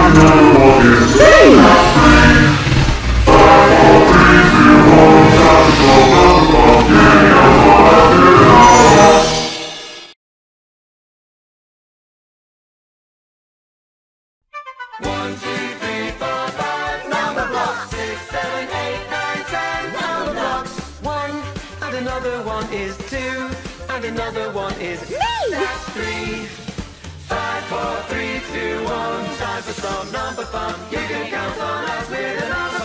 One, two, three, four, five. Number blocks. 6, 7, 8, 9, 10. Number blocks. One, and another one is two, and another one is me. That's 3. 5, 4, 3, 2, 1. Time for some number fun. You can count on us with another.